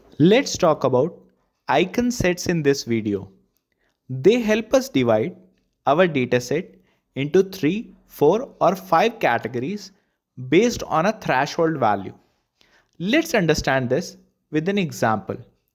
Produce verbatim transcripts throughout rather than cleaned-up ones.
Let's talk about icon sets in this video. They help us divide our dataset into three, four or five categories based on a threshold value. Let's understand this with an example.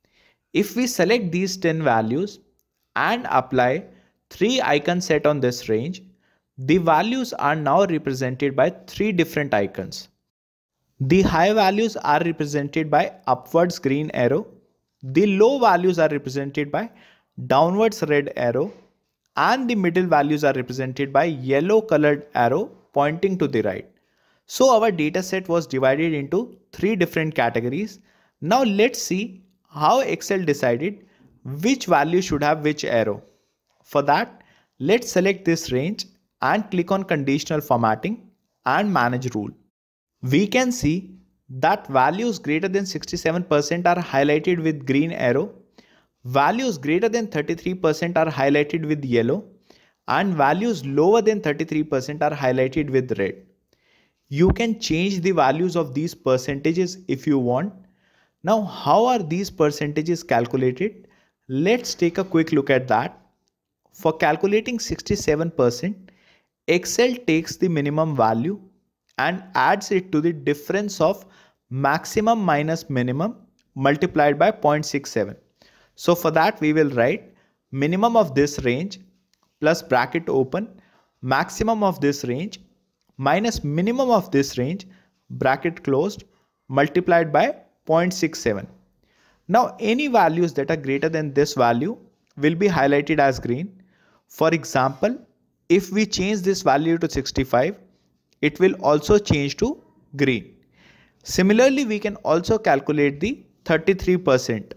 If we select these ten values and apply three icon set on this range, the values are now represented by three different icons. The high values are represented by upwards green arrow, the low values are represented by downwards red arrow, and the middle values are represented by yellow colored arrow pointing to the right. So our data set was divided into three different categories. Now let's see how Excel decided which value should have which arrow. For that, let's select this range and click on conditional formatting and manage rule. We can see that values greater than sixty-seven percent are highlighted with green arrow, values greater than thirty-three percent are highlighted with yellow, and values lower than thirty-three percent are highlighted with red. You can change the values of these percentages if you want. Now, how are these percentages calculated? Let's take a quick look at that. For calculating sixty-seven percent, Excel takes the minimum value and adds it to the difference of maximum minus minimum multiplied by zero point six seven. So for that we will write minimum of this range plus bracket open maximum of this range minus minimum of this range bracket closed multiplied by zero point six seven. Now any values that are greater than this value will be highlighted as green. For example, if we change this value to sixty-five, it will also change to green. Similarly, we can also calculate the thirty-three percent.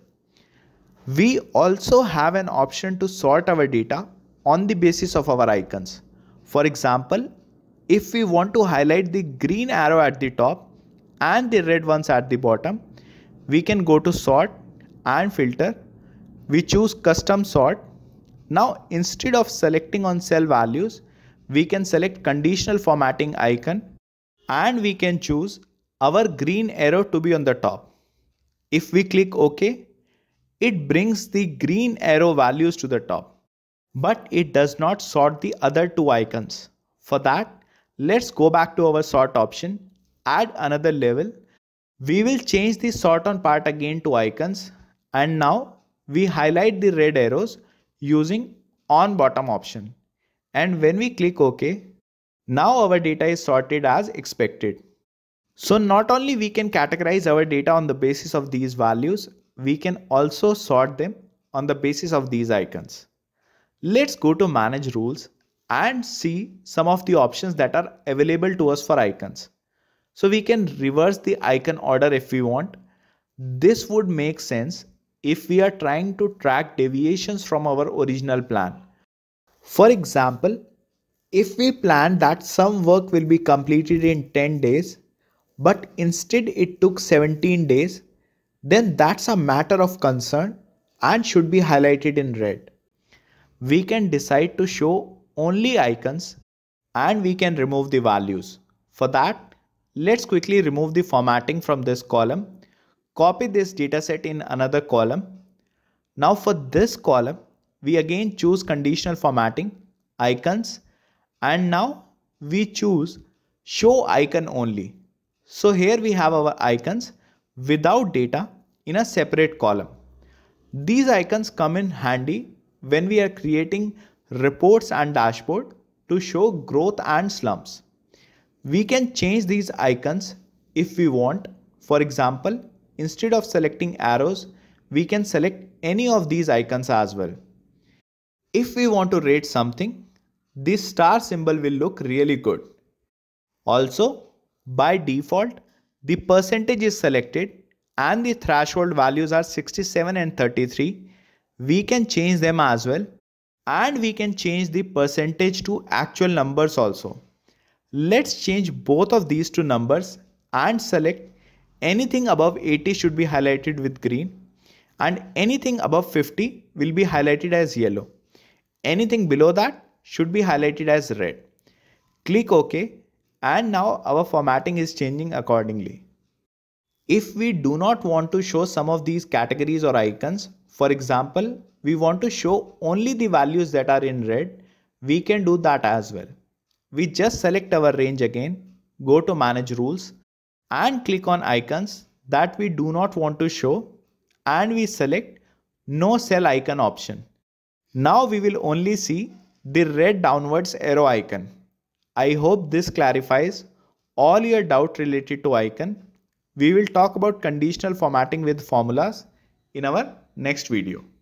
We also have an option to sort our data on the basis of our icons. For example, if we want to highlight the green arrow at the top and the red ones at the bottom, we can go to sort and filter. We choose custom sort. Now instead of selecting on cell values, we can select conditional formatting icon and we can choose our green arrow to be on the top. If we click OK, it brings the green arrow values to the top, but it does not sort the other two icons. For that, let's go back to our sort option, add another level. We will change the sort on part again to icons, and now we highlight the red arrows using on bottom option. And when we click OK, now our data is sorted as expected. So not only we can categorize our data on the basis of these values, we can also sort them on the basis of these icons. Let's go to manage rules and see some of the options that are available to us for icons. So we can reverse the icon order if we want. This would make sense if we are trying to track deviations from our original plan. For example, if we plan that some work will be completed in ten days, but instead it took seventeen days, then that's a matter of concern and should be highlighted in red. We can decide to show only icons and we can remove the values. For that, let's quickly remove the formatting from this column. Copy this dataset in another column. Now for this column, we again choose conditional formatting, icons, and now we choose show icon only. So here we have our icons without data in a separate column. These icons come in handy when we are creating reports and dashboard to show growth and slumps. We can change these icons if we want. For example, instead of selecting arrows, we can select any of these icons as well. If we want to rate something, this star symbol will look really good. Also, by default, the percentage is selected and the threshold values are sixty-seven and thirty-three. We can change them as well, and we can change the percentage to actual numbers also. Let's change both of these to numbers and select anything above eighty should be highlighted with green and anything above fifty will be highlighted as yellow. Anything below that should be highlighted as red. Click OK, and now our formatting is changing accordingly. If we do not want to show some of these categories or icons, for example, we want to show only the values that are in red, we can do that as well. We just select our range again, go to manage rules and click on icons that we do not want to show, and we select no cell icon option. Now we will only see the red downwards arrow icon. I hope this clarifies all your doubt related to icon. We will talk about conditional formatting with formulas in our next video.